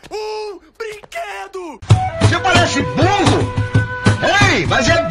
Um brinquedo! Você parece burro! Ei, mas é